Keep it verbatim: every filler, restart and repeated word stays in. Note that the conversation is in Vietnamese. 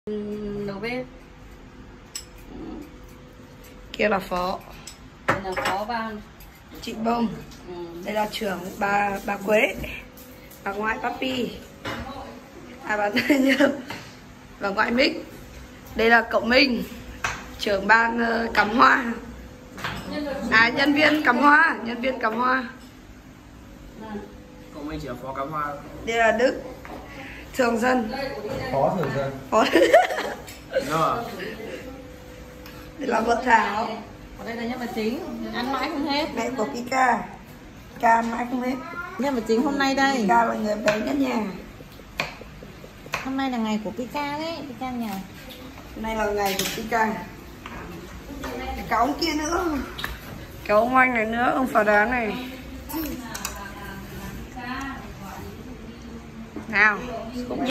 đầu bếp. Kia là phó. Đây là phó ban. Chị Bông. Ừ. Đây là trưởng bà bà Quế. Bà ngoại Papi. À bà Nhâm. Bà ngoại Mích. Đây là cậu Minh, trưởng ban uh, cắm hoa. À nhân viên cắm hoa, nhân viên cắm hoa. Cậu Minh chỉ là phó cắm hoa. Đây là Đức, thường dân. Phó thường dân. Phó. Rồi. Đây là vợ Thảo. Ở đây là nhân vật chính, ăn mãi không hết. Mẹ của Pika. Pika mãi không hết. Nhân vật chính hôm nay đây. Pika là người bé nhất nhà. Hôm nay là ngày của Pika đấy, Pika nhà. Hôm nay là ngày của Pika. Cả ông kia nữa. Cả ông anh này nữa, ông phá đá này. Nào.